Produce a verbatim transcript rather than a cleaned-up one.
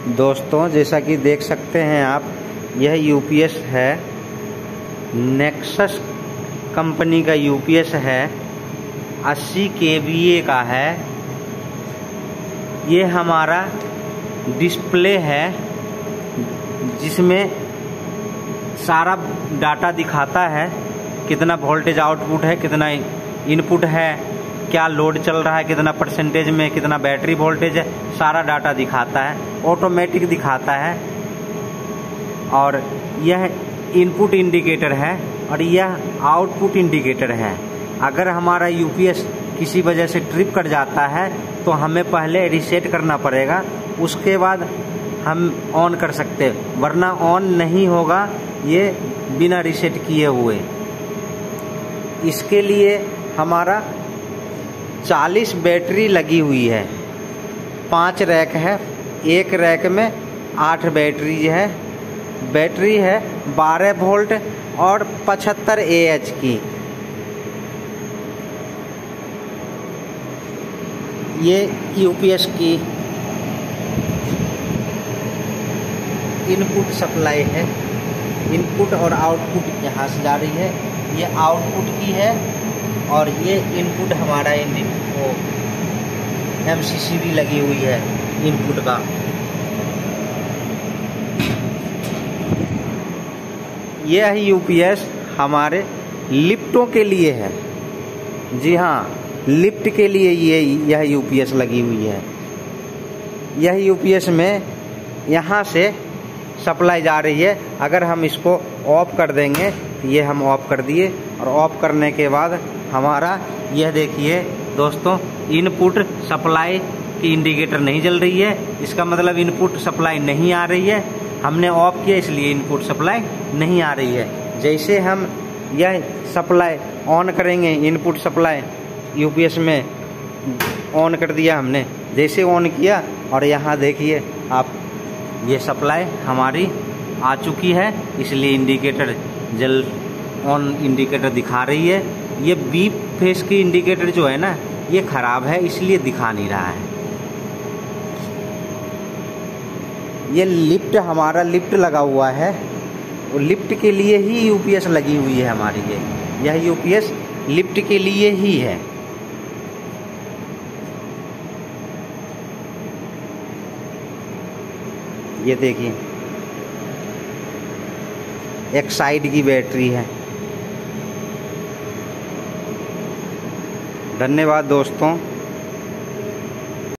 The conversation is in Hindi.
दोस्तों, जैसा कि देख सकते हैं आप, यह यूपीएस है, नेक्सस कंपनी का यूपीएस है, अस्सी केवीए का है। ये हमारा डिस्प्ले है जिसमें सारा डाटा दिखाता है, कितना वोल्टेज आउटपुट है, कितना इनपुट है, क्या लोड चल रहा है, कितना परसेंटेज में, कितना बैटरी वोल्टेज है, सारा डाटा दिखाता है, ऑटोमेटिक दिखाता है। और यह इनपुट इंडिकेटर है और यह आउटपुट इंडिकेटर है। अगर हमारा यूपीएस किसी वजह से ट्रिप कर जाता है तो हमें पहले रीसेट करना पड़ेगा, उसके बाद हम ऑन कर सकते, वरना ऑन नहीं होगा ये बिना रीसेट किए हुए। इसके लिए हमारा चालीस बैटरी लगी हुई है, पांच रैक है, एक रैक में आठ बैटरी है। बैटरी है बारह वोल्ट और पचहत्तर एएच की। ये यूपीएस की इनपुट सप्लाई है, इनपुट और आउटपुट यहाँ से जा रही है। ये आउटपुट की है और ये इनपुट हमारा एमसीसी भी लगी हुई है इनपुट का। यह यूपीएस हमारे लिफ्टों के लिए है। जी हाँ, लिफ्ट के लिए ये यह यूपीएस लगी हुई है। यह यूपीएस में यहाँ से सप्लाई जा रही है। अगर हम इसको ऑफ कर देंगे, ये हम ऑफ कर दिए, और ऑफ करने के बाद हमारा यह देखिए दोस्तों, इनपुट सप्लाई की इंडिकेटर नहीं जल रही है। इसका मतलब इनपुट सप्लाई नहीं आ रही है। हमने ऑफ किया इसलिए इनपुट सप्लाई नहीं आ रही है। जैसे हम यह सप्लाई ऑन करेंगे, इनपुट सप्लाई यूपीएस में ऑन कर दिया हमने, जैसे ऑन किया और यहाँ देखिए आप, ये सप्लाई हमारी आ चुकी है, इसलिए इंडिकेटर जल ऑन इंडिकेटर दिखा रही है। ये बी फेस की इंडिकेटर जो है ना, ये खराब है, इसलिए दिखा नहीं रहा है। ये लिफ्ट, हमारा लिफ्ट लगा हुआ है, वो लिफ्ट के लिए ही यूपीएस लगी हुई है हमारी। ये यह यूपीएस लिफ्ट के लिए ही है। ये देखिए, एक साइड की बैटरी है। धन्यवाद दोस्तों।